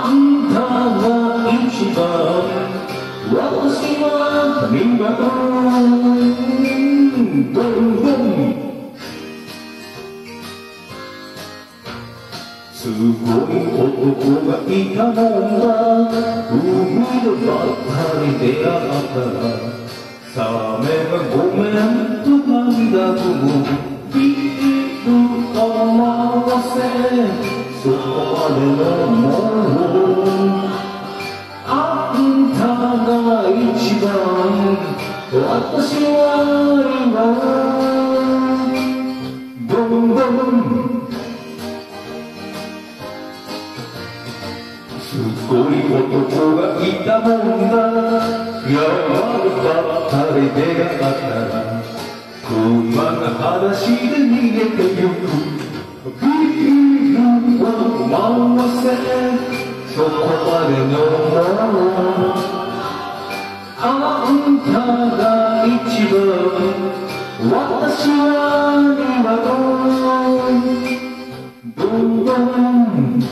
あんたが一番私は今ボンボンすごい男がいたもんだ海でばったり出会ったらサメがごめんと涙ぐむビールを回せそこまでのものあんたが一番私は今ボンボンすごい男がいたもんだ山でばったり出会ったら熊が裸足で逃げてゆくビールを回せそこまでのものあんたが一番私は今ボンボン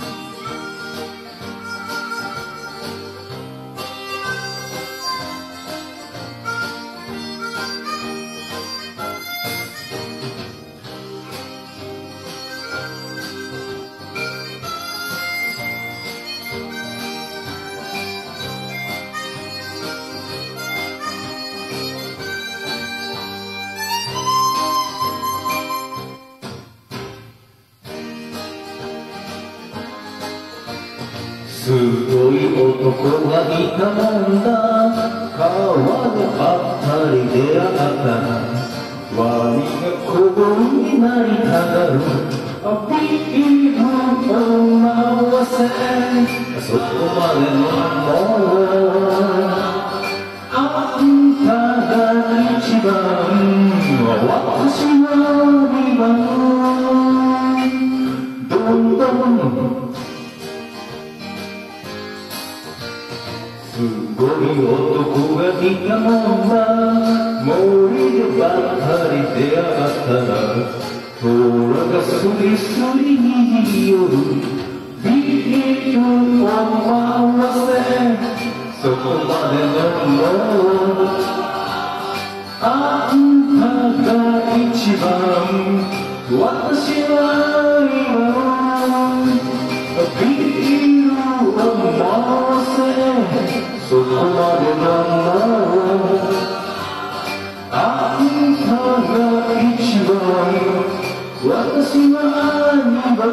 すごい男がいたもんだ川でばったり出会ったらワニが小盆になりたがるビールを回せそこまでのものあんたが一番私は今どんどんすごい男がいたもんだ森でばったり出会ったら虎がスリスリに寄るビールを回せそこまでのものあんたが一番私は今ビールを回せそこまでのものあんたが一番私は今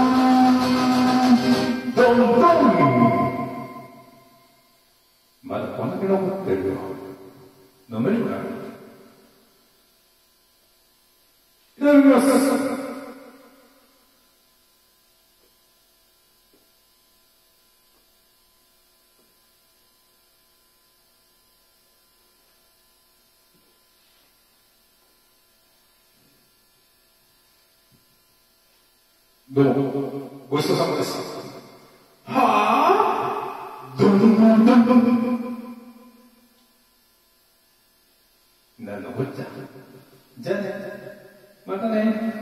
ボンボンまだこんだけ残ってるよ飲めるかいただきますどうも、ごちそうさまです。はぁどんどんどんどんどんなんのこっちゃ。じゃあね、またね。